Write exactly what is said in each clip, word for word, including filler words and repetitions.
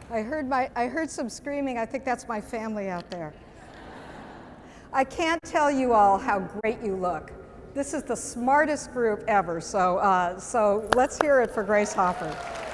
I heard, my, I heard some screaming. I think that's my family out there. I can't tell you all how great you look. This is the smartest group ever, so, uh, so let's hear it for Grace Hopper.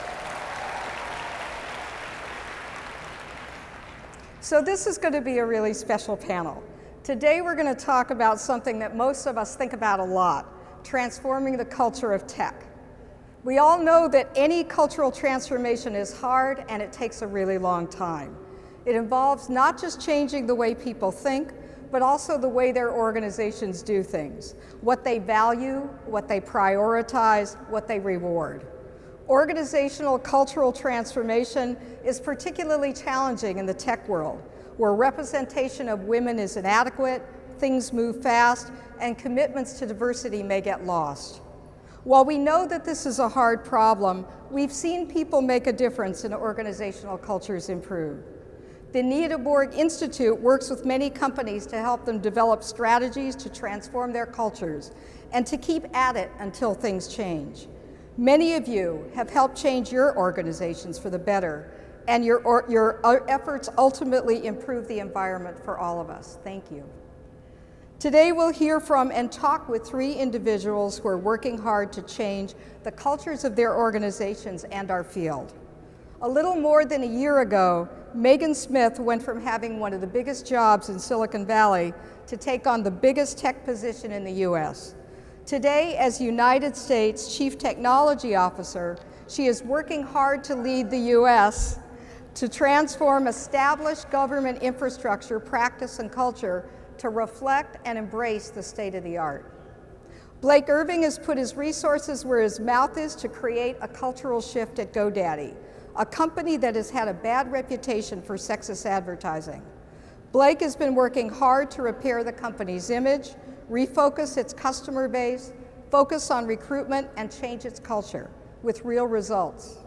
So this is going to be a really special panel. Today we're going to talk about something that most of us think about a lot, transforming the culture of tech. We all know that any cultural transformation is hard and it takes a really long time. It involves not just changing the way people think, but also the way their organizations do things, what they value, what they prioritize, what they reward. Organizational cultural transformation is particularly challenging in the tech world, where representation of women is inadequate, things move fast, and commitments to diversity may get lost. While we know that this is a hard problem, we've seen people make a difference and organizational cultures improve. The Anita Borg Institute works with many companies to help them develop strategies to transform their cultures and to keep at it until things change. Many of you have helped change your organizations for the better, and your, or, your efforts ultimately improve the environment for all of us. Thank you. Today we'll hear from and talk with three individuals who are working hard to change the cultures of their organizations and our field. A little more than a year ago, Megan Smith went from having one of the biggest jobs in Silicon Valley to take on the biggest tech position in the U S. Today, as United States Chief Technology Officer, she is working hard to lead the U S to transform established government infrastructure, practice, and culture to reflect and embrace the state of the art. Blake Irving has put his resources where his mouth is to create a cultural shift at GoDaddy, a company that has had a bad reputation for sexist advertising. Blake has been working hard to repair the company's image, refocus its customer base, focus on recruitment, and change its culture with real results.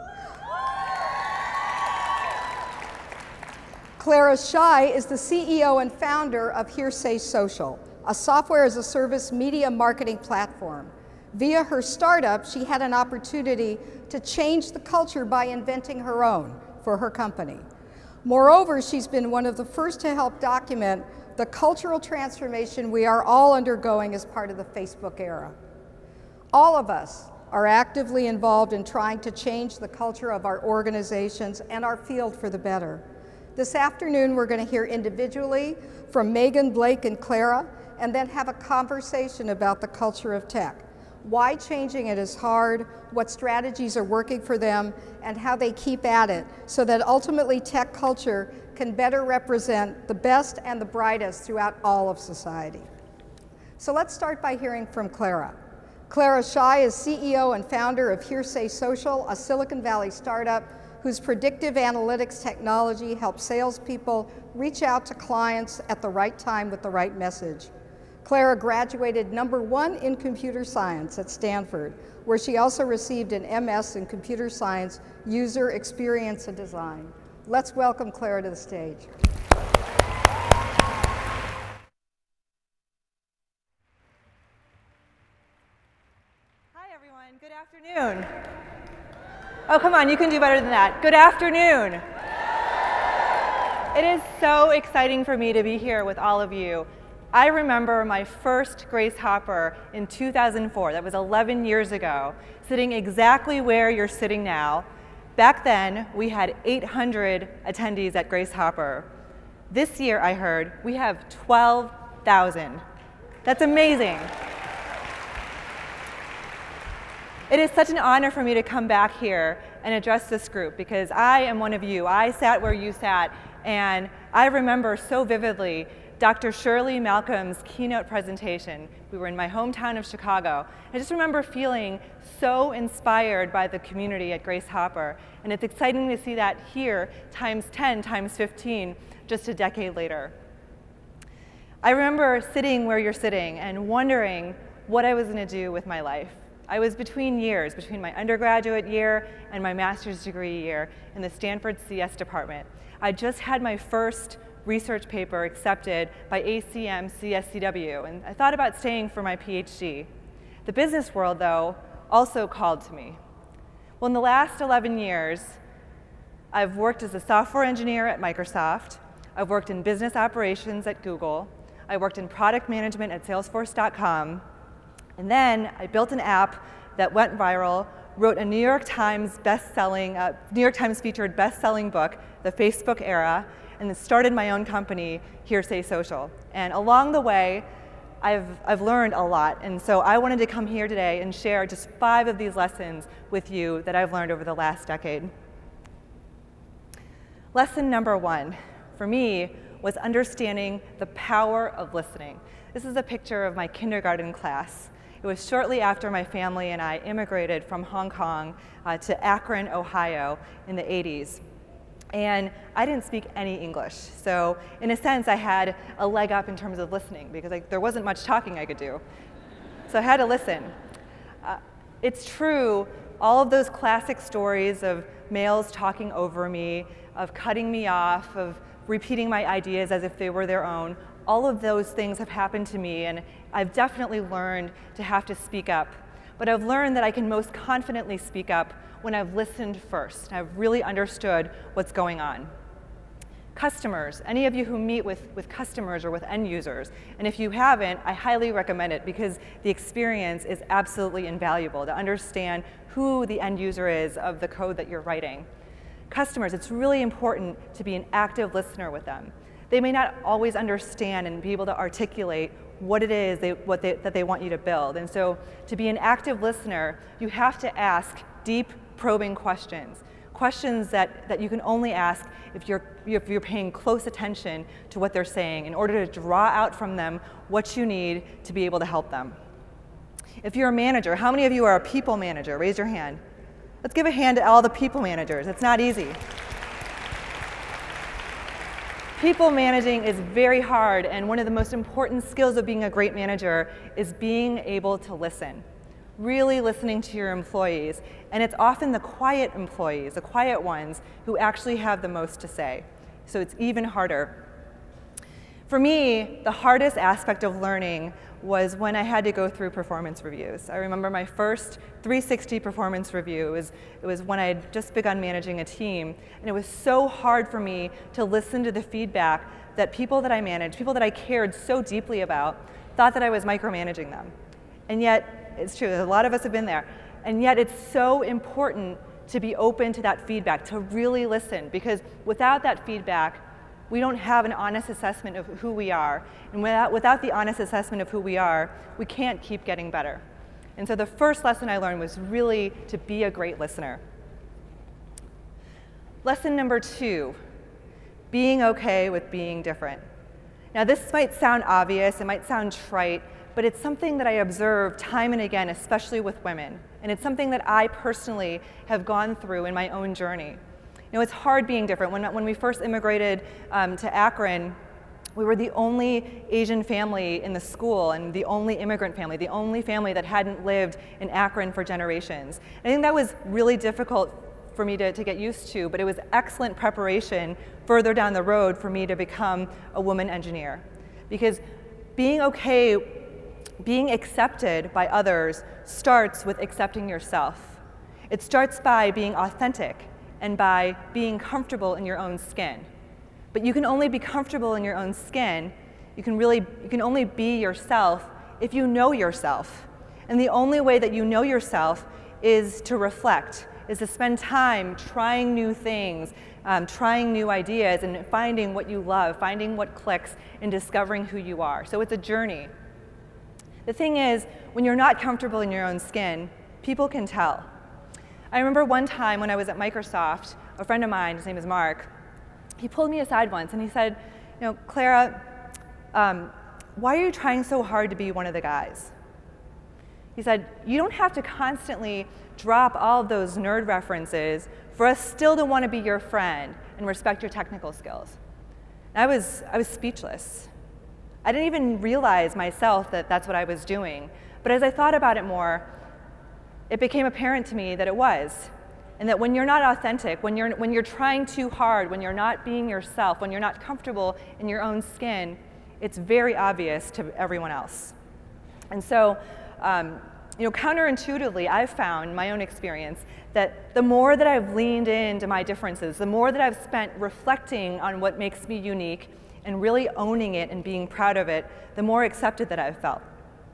Clara Shih is the C E O and founder of HearSay Social, a software-as-a-service media marketing platform. Via her startup, she had an opportunity to change the culture by inventing her own for her company. Moreover, she's been one of the first to help document the cultural transformation we are all undergoing as part of the Facebook era. All of us are actively involved in trying to change the culture of our organizations and our field for the better. This afternoon, we're going to hear individually from Megan, Blake, and Clara, and then have a conversation about the culture of tech, why changing it is hard, what strategies are working for them, and how they keep at it so that ultimately tech culture can better represent the best and the brightest throughout all of society. So let's start by hearing from Clara. Clara Shih is C E O and founder of HearSay Social, a Silicon Valley startup whose predictive analytics technology helps salespeople reach out to clients at the right time with the right message. Clara graduated number one in computer science at Stanford, where she also received an M S in computer science, user experience and design. Let's welcome Clara to the stage. Hi everyone, good afternoon. Oh, come on, you can do better than that. Good afternoon. It is so exciting for me to be here with all of you. I remember my first Grace Hopper in two thousand four, that was eleven years ago, sitting exactly where you're sitting now. Back then, we had eight hundred attendees at Grace Hopper. This year, I heard, we have twelve thousand. That's amazing. It is such an honor for me to come back here and address this group because I am one of you. I sat where you sat, and I remember so vividly Doctor Shirley Malcolm's keynote presentation. We were in my hometown of Chicago. I just remember feeling so inspired by the community at Grace Hopper, and it's exciting to see that here times ten, times fifteen, just a decade later. I remember sitting where you're sitting and wondering what I was going to do with my life. I was between years, between my undergraduate year and my master's degree year in the Stanford C S department. I just had my first research paper accepted by A C M C S C W, and I thought about staying for my PhD. The business world, though, also called to me. Well, in the last eleven years, I've worked as a software engineer at Microsoft. I've worked in business operations at Google. I worked in product management at Salesforce dot com. And then I built an app that went viral, wrote a New York Times best-selling, uh, New York Times featured best-selling book, The Facebook Era, and then started my own company, HearSay Social. And along the way, I've, I've learned a lot. And so I wanted to come here today and share just five of these lessons with you that I've learned over the last decade. Lesson number one, for me, was understanding the power of listening. This is a picture of my kindergarten class. It was shortly after my family and I immigrated from Hong Kong uh, to Akron, Ohio in the eighties. And I didn't speak any English. So in a sense, I had a leg up in terms of listening because I, there wasn't much talking I could do. So I had to listen. Uh, it's true, all of those classic stories of males talking over me, of cutting me off, of repeating my ideas as if they were their own, all of those things have happened to me, and I've definitely learned to have to speak up. But I've learned that I can most confidently speak up when I've listened first, and I've really understood what's going on. Customers, any of you who meet with, with customers or with end users, and if you haven't, I highly recommend it because the experience is absolutely invaluable to understand who the end user is of the code that you're writing. Customers, it's really important to be an active listener with them. They may not always understand and be able to articulate what it is they, what they, that they want you to build. And so to be an active listener, you have to ask deep, probing questions. Questions that, that you can only ask if you're, if you're paying close attention to what they're saying in order to draw out from them what you need to be able to help them. If you're a manager, how many of you are a people manager? Raise your hand. Let's give a hand to all the people managers. It's not easy. People managing is very hard, and one of the most important skills of being a great manager is being able to listen. Really listening to your employees. And it's often the quiet employees, the quiet ones, who actually have the most to say. So it's even harder. For me, the hardest aspect of learning was when I had to go through performance reviews. I remember my first three sixty performance review. It was, it was when I had just begun managing a team, and it was so hard for me to listen to the feedback that people that I managed, people that I cared so deeply about, thought that I was micromanaging them. And yet, it's true, a lot of us have been there, and yet it's so important to be open to that feedback, to really listen, because without that feedback, we don't have an honest assessment of who we are. And without, without the honest assessment of who we are, we can't keep getting better. And so the first lesson I learned was really to be a great listener. Lesson number two, being okay with being different. Now this might sound obvious, it might sound trite, but it's something that I observe time and again, especially with women. And it's something that I personally have gone through in my own journey. You know, it's hard being different. When, when we first immigrated um, to Akron, we were the only Asian family in the school and the only immigrant family, the only family that hadn't lived in Akron for generations. And I think that was really difficult for me to, to get used to, but it was excellent preparation further down the road for me to become a woman engineer. Because being okay, being accepted by others starts with accepting yourself. It starts by being authentic and by being comfortable in your own skin. But you can only be comfortable in your own skin, you can really, you can only be yourself if you know yourself. And the only way that you know yourself is to reflect, is to spend time trying new things, um, trying new ideas, and finding what you love, finding what clicks, and discovering who you are. So it's a journey. The thing is, when you're not comfortable in your own skin, people can tell. I remember one time when I was at Microsoft, a friend of mine, his name is Mark, he pulled me aside once and he said, you know, Clara, um, why are you trying so hard to be one of the guys? He said, you don't have to constantly drop all of those nerd references for us still to want to be your friend and respect your technical skills. And I was, I was speechless. I didn't even realize myself that that's what I was doing. But as I thought about it more, it became apparent to me that it was. And that when you're not authentic, when you're, when you're trying too hard, when you're not being yourself, when you're not comfortable in your own skin, it's very obvious to everyone else. And so um, you know, counterintuitively, I've found in my own experience that the more that I've leaned into my differences, the more that I've spent reflecting on what makes me unique and really owning it and being proud of it, the more accepted that I've felt.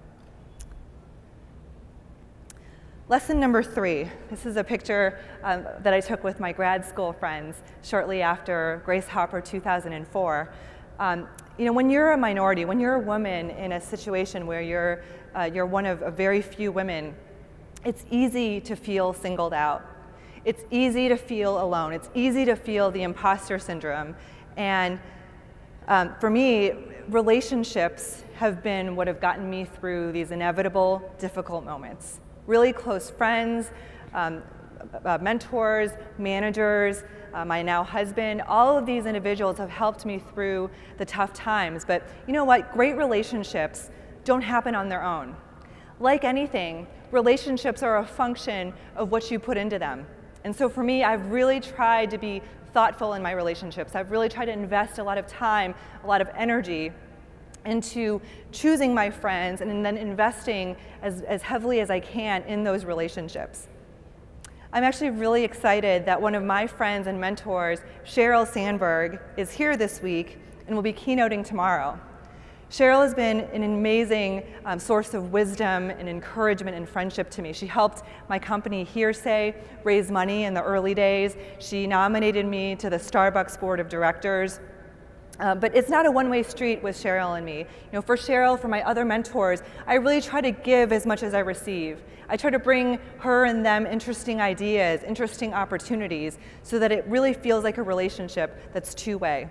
Lesson number three. This is a picture um, that I took with my grad school friends shortly after Grace Hopper two thousand four. Um, you know, when you're a minority, when you're a woman in a situation where you're, uh, you're one of a very few women, it's easy to feel singled out. It's easy to feel alone. It's easy to feel the imposter syndrome. And um, for me, relationships have been what have gotten me through these inevitable, difficult moments. Really close friends, um, uh, mentors, managers, uh, my now husband, all of these individuals have helped me through the tough times. But you know what? Great relationships don't happen on their own. Like anything, relationships are a function of what you put into them. And so for me, I've really tried to be thoughtful in my relationships. I've really tried to invest a lot of time, a lot of energy into choosing my friends and then investing as, as heavily as I can in those relationships. I'm actually really excited that one of my friends and mentors, Sheryl Sandberg, is here this week and will be keynoting tomorrow. Sheryl has been an amazing um, source of wisdom and encouragement and friendship to me. She helped my company HearSay raise money in the early days. She nominated me to the Starbucks board of directors. Uh, but it's not a one-way street with Sheryl and me. You know, for Sheryl, for my other mentors, I really try to give as much as I receive. I try to bring her and them interesting ideas, interesting opportunities, so that it really feels like a relationship that's two-way.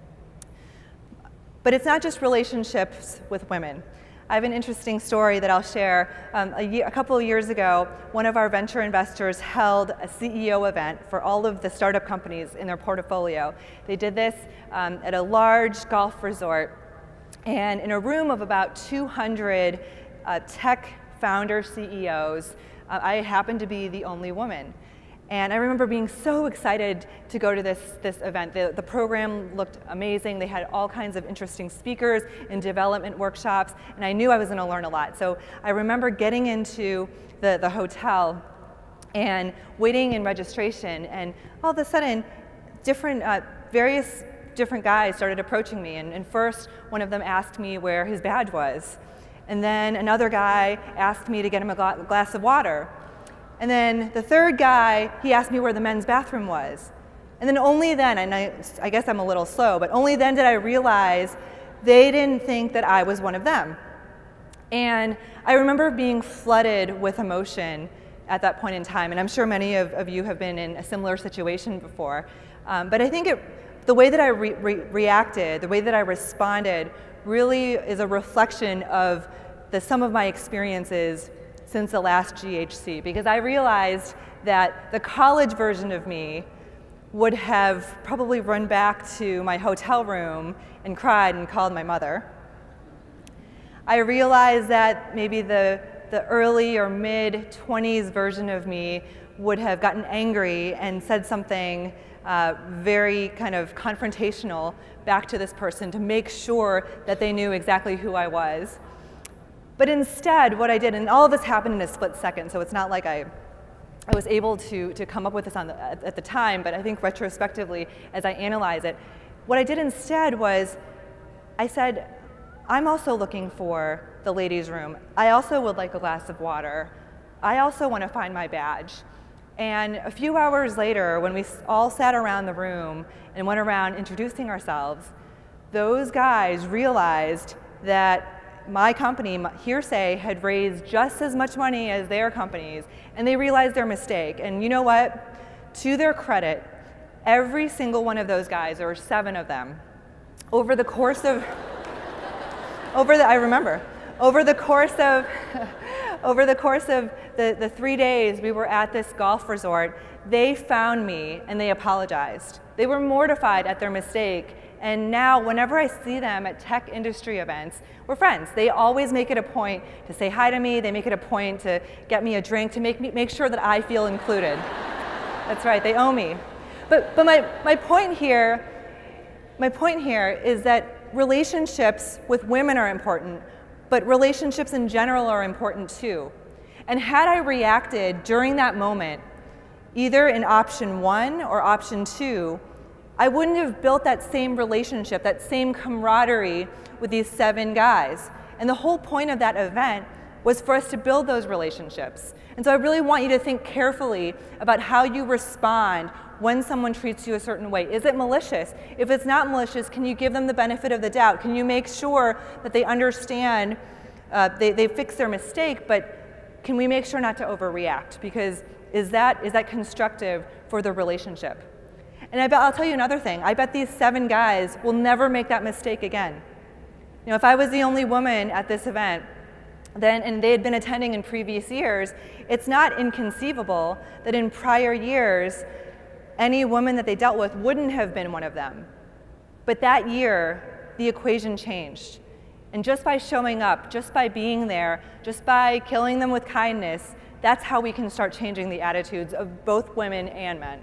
But it's not just relationships with women. I have an interesting story that I'll share. Um, a, year, a couple of years ago, one of our venture investors held a C E O event for all of the startup companies in their portfolio. They did this um, at a large golf resort, and in a room of about two hundred uh, tech founder C E Os, uh, I happened to be the only woman. And I remember being so excited to go to this, this event. The, the program looked amazing. They had all kinds of interesting speakers and development workshops, and I knew I was going to learn a lot. So I remember getting into the, the hotel and waiting in registration, and all of a sudden, different, uh, various different guys started approaching me. And, and first, one of them asked me where his badge was. And then another guy asked me to get him a gla- glass of water. And then the third guy, he asked me where the men's bathroom was. And then only then, and I, I guess I'm a little slow, but only then did I realize they didn't think that I was one of them. And I remember being flooded with emotion at that point in time, and I'm sure many of, of you have been in a similar situation before. Um, but I think it, the way that I re re reacted, the way that I responded, really is a reflection of the sum of my experiences since the last G H C, because I realized that the college version of me would have probably run back to my hotel room and cried and called my mother. I realized that maybe the, the early or mid twenties version of me would have gotten angry and said something uh, very kind of confrontational back to this person to make sure that they knew exactly who I was. But instead, what I did, and all of this happened in a split second, so it's not like I, I was able to, to come up with this on the, at, at the time, but I think retrospectively, as I analyze it, what I did instead was, I said, I'm also looking for the ladies' room. I also would like a glass of water. I also want to find my badge. And a few hours later, when we all sat around the room and went around introducing ourselves, those guys realized that my company, HearSay, had raised just as much money as their companies, and they realized their mistake. And you know what? To their credit, every single one of those guys, there were seven of them, over the course of, over the, I remember, over the course of, over the course of the, the three days we were at this golf resort, they found me and they apologized. They were mortified at their mistake. And now, whenever I see them at tech industry events, we're friends. They always make it a point to say hi to me. They make it a point to get me a drink, to make, me, make sure that I feel included. That's right, they owe me. But, but my, my, point here, my point here is that relationships with women are important, but relationships in general are important too. And had I reacted during that moment, either in option one or option two, I wouldn't have built that same relationship, that same camaraderie with these seven guys. And the whole point of that event was for us to build those relationships. And so I really want you to think carefully about how you respond when someone treats you a certain way. Is it malicious? If it's not malicious, can you give them the benefit of the doubt? Can you make sure that they understand, uh, they, they fix their mistake, but can we make sure not to overreact? Because is that, is that constructive for the relationship? And I bet, I'll tell you another thing. I bet these seven guys will never make that mistake again. You know, if I was the only woman at this event, then, and they had been attending in previous years, it's not inconceivable that in prior years, any woman that they dealt with wouldn't have been one of them. But that year, the equation changed. And just by showing up, just by being there, just by killing them with kindness, that's how we can start changing the attitudes of both women and men.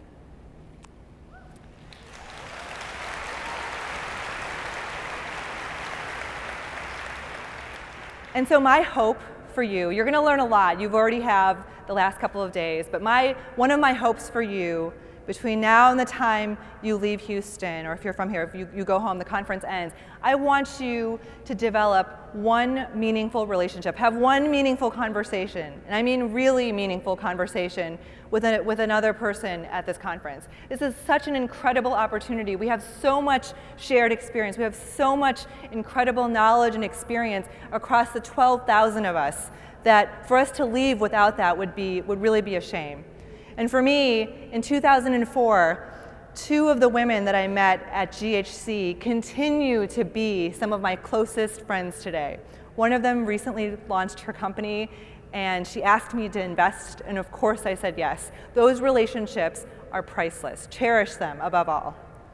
And so my hope for you, you're going to learn a lot. You've already have the last couple of days, but my, one of my hopes for you between now and the time you leave Houston, or if you're from here, if you, you go home, the conference ends, I want you to develop one meaningful relationship, have one meaningful conversation, and I mean really meaningful conversation with, a, with another person at this conference. This is such an incredible opportunity. We have so much shared experience. We have so much incredible knowledge and experience across the twelve thousand of us that for us to leave without that would, be, would really be a shame. And for me, in two thousand four, two of the women that I met at G H C continue to be some of my closest friends today. One of them recently launched her company, and she asked me to invest, and of course I said yes. Those relationships are priceless. Cherish them above all.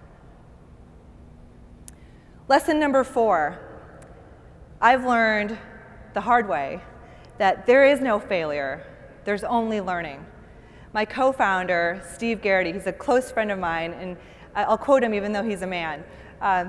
Lesson number four. I've learned the hard way that there is no failure, there's only learning. My co-founder, Steve Garrity, he's a close friend of mine, and I'll quote him even though he's a man. Uh,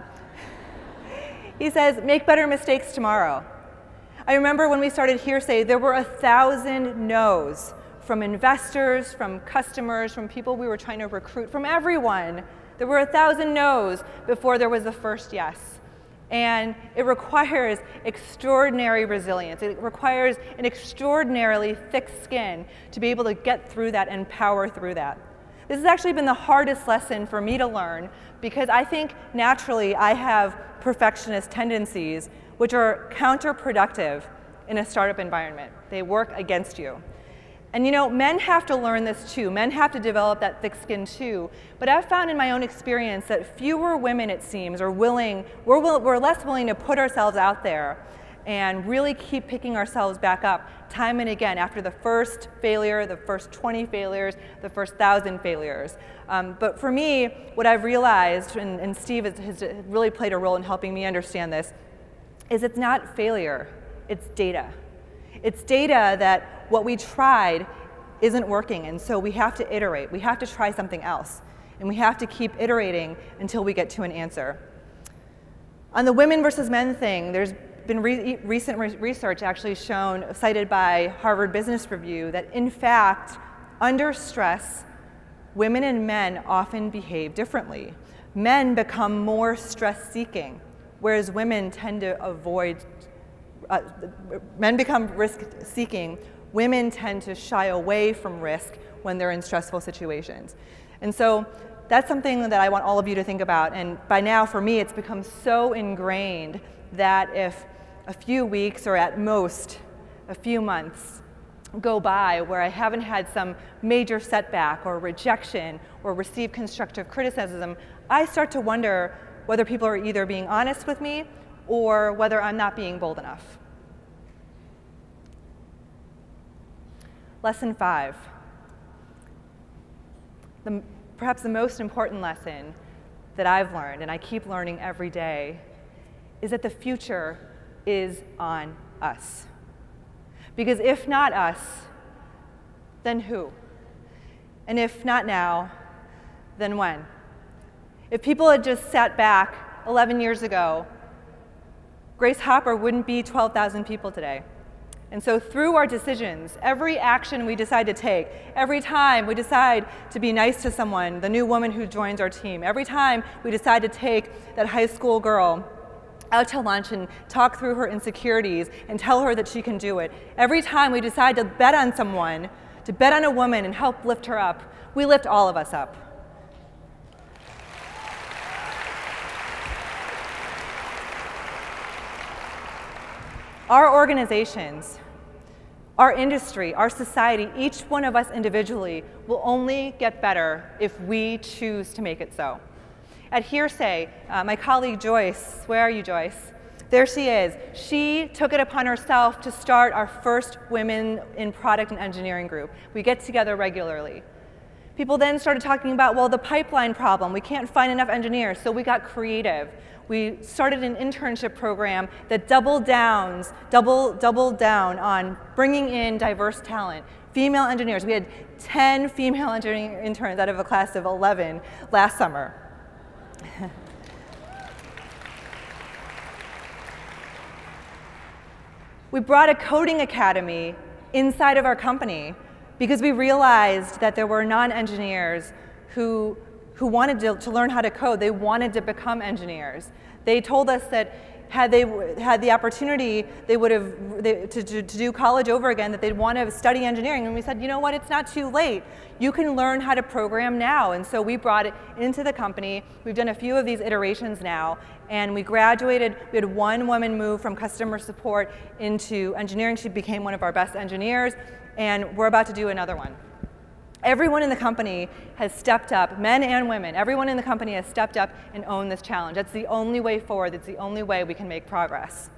he says, make better mistakes tomorrow. I remember when we started HearSay, there were a thousand no's from investors, from customers, from people we were trying to recruit, from everyone. There were a thousand no's before there was the first yes. And it requires extraordinary resilience. It requires an extraordinarily thick skin to be able to get through that and power through that. This has actually been the hardest lesson for me to learn because I think naturally I have perfectionist tendencies which are counterproductive in a startup environment. They work against you. And you know, men have to learn this too. Men have to develop that thick skin too. But I've found in my own experience that fewer women, it seems, are willing, we're, will, we're less willing to put ourselves out there and really keep picking ourselves back up time and again after the first failure, the first twenty failures, the first thousand failures. Um, but for me, what I've realized, and, and Steve has, has really played a role in helping me understand this, is it's not failure, it's data. It's data that what we tried isn't working, and so we have to iterate. We have to try something else, and we have to keep iterating until we get to an answer. On the women versus men thing, there's been re recent re research actually shown, cited by Harvard Business Review, that in fact, under stress, women and men often behave differently. Men become more stress-seeking, whereas women tend to avoid Uh, men become risk-seeking. Women tend to shy away from risk when they're in stressful situations. And so that's something that I want all of you to think about. And by now, for me, it's become so ingrained that if a few weeks or at most a few months go by where I haven't had some major setback or rejection or received constructive criticism, I start to wonder whether people are either being honest with me or whether I'm not being bold enough. Lesson five. The, perhaps the most important lesson that I've learned, and I keep learning every day, is that the future is on us. Because if not us, then who? And if not now, then when? If people had just sat back eleven years ago, Grace Hopper wouldn't be twelve thousand people today. And so through our decisions, every action we decide to take, every time we decide to be nice to someone, the new woman who joins our team, every time we decide to take that high school girl out to lunch and talk through her insecurities and tell her that she can do it, every time we decide to bet on someone, to bet on a woman and help lift her up, we lift all of us up. Our organizations, our industry, our society, each one of us individually will only get better if we choose to make it so. At HearSay, uh, my colleague Joyce, where are you, Joyce? There she is. She took it upon herself to start our first Women in Product and Engineering group. We get together regularly. People then started talking about, well, the pipeline problem. We can't find enough engineers, so we got creative. We started an internship program that doubled downs, double, doubled down on bringing in diverse talent, female engineers. We had ten female engineering interns out of a class of eleven last summer. We brought a coding academy inside of our company because we realized that there were non-engineers who, who wanted to, to learn how to code. They wanted to become engineers. They told us that had they had the opportunity, they would have they, to, to, to do college over again, that they'd want to study engineering. And we said, you know what, it's not too late. You can learn how to program now. And so we brought it into the company. We've done a few of these iterations now. And we graduated, we had one woman move from customer support into engineering. She became one of our best engineers. And we're about to do another one. Everyone in the company has stepped up, men and women, everyone in the company has stepped up and owned this challenge. That's the only way forward. That's the only way we can make progress.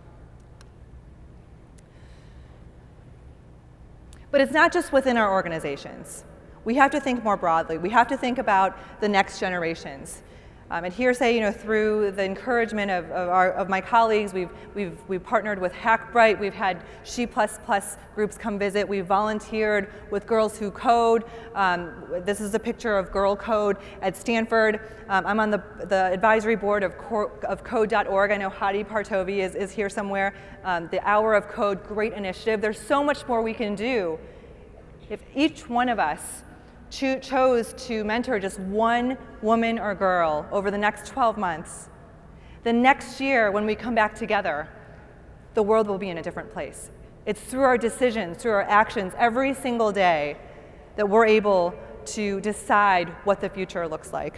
But it's not just within our organizations. We have to think more broadly. We have to think about the next generations. Um, at HearSay, you know, through the encouragement of, of, our, of my colleagues, we've, we've, we've partnered with HackBright, we've had She Plus Plus groups come visit, we've volunteered with Girls Who Code. Um, this is a picture of Girl Code at Stanford. Um, I'm on the, the advisory board of, of code dot org. I know Hadi Partovi is, is here somewhere. Um, the Hour of Code, great initiative. There's so much more we can do. If each one of us Cho chose to mentor just one woman or girl over the next twelve months, the next year when we come back together, the world will be in a different place. It's through our decisions, through our actions every single day that we're able to decide what the future looks like.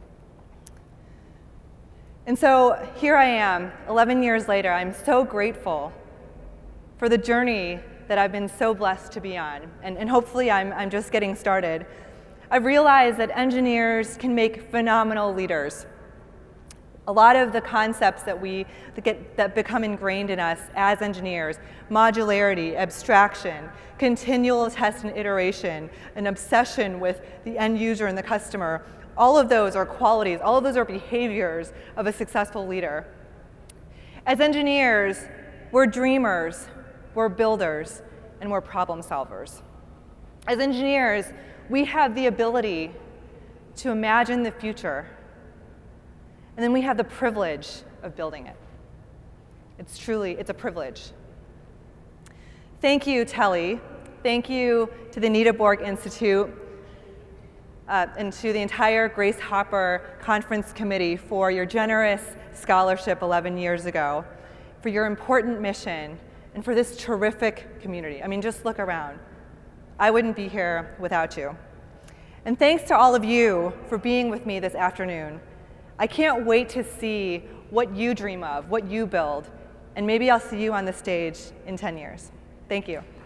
And so here I am, eleven years later. I'm so grateful for the journey that I've been so blessed to be on, and, and hopefully I'm, I'm just getting started. I've realized that engineers can make phenomenal leaders. A lot of the concepts that we that get that become ingrained in us as engineers, modularity, abstraction, continual test and iteration, an obsession with the end user and the customer, all of those are qualities, all of those are behaviors of a successful leader. As engineers, we're dreamers, we're builders, and we're problem solvers. As engineers, we have the ability to imagine the future, and then we have the privilege of building it. It's truly, it's a privilege. Thank you, Telly. Thank you to the Anita Borg Institute uh, and to the entire Grace Hopper Conference Committee for your generous scholarship eleven years ago, for your important mission, and for this terrific community. I mean, just look around. I wouldn't be here without you. And thanks to all of you for being with me this afternoon. I can't wait to see what you dream of, what you build, and maybe I'll see you on the stage in ten years. Thank you.